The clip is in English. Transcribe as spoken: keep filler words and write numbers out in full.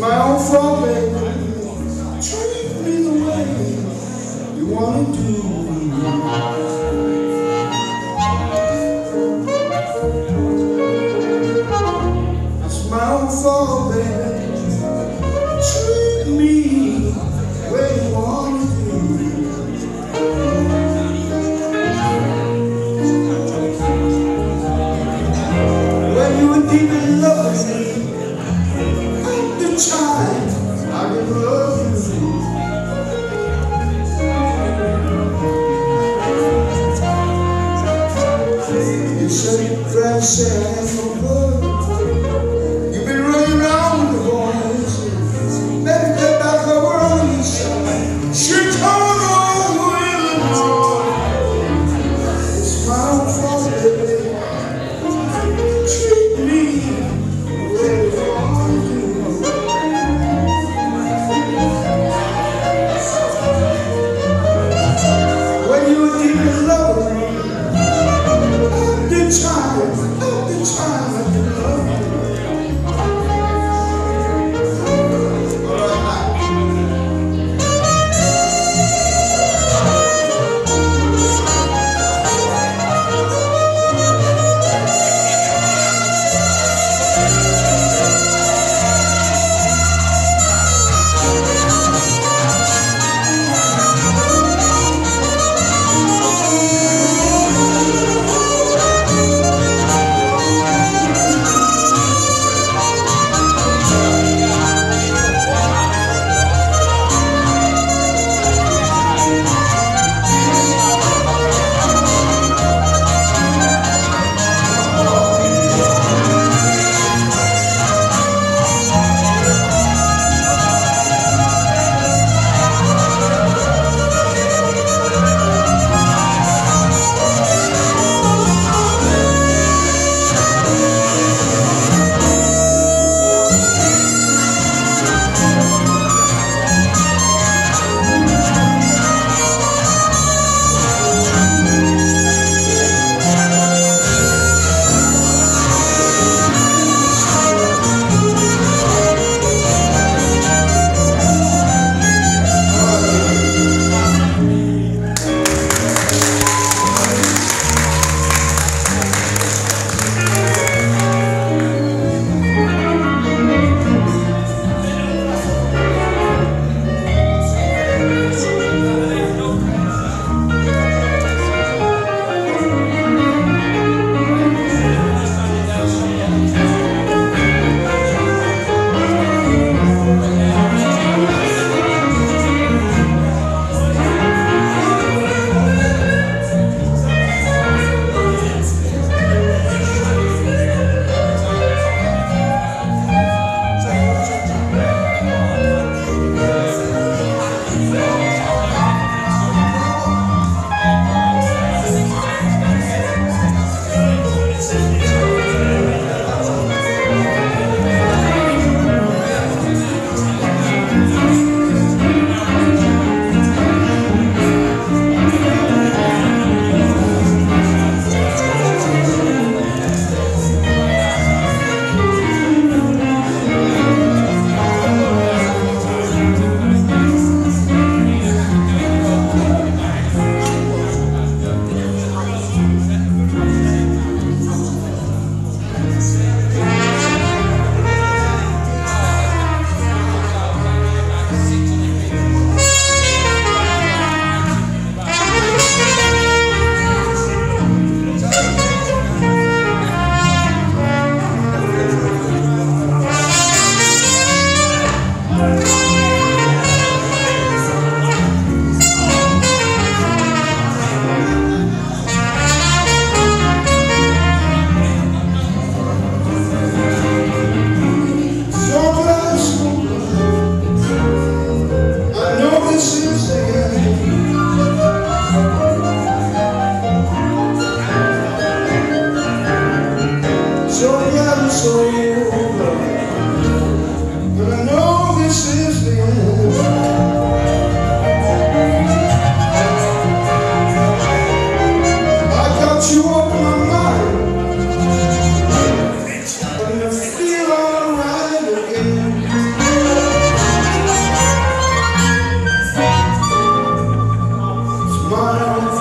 my own fault, baby. Treat me the way you want to do. It's my own fault, baby. Treat me the way you want to do. When you were deep in love with me, time I can love you. You said you tried to say I had no blood. You've been running around with the boys. Let me get back over on the side. Chicago, Illinois. It's my own fault, baby. Treat me the way you want to do. Time, after time, I can love you. money.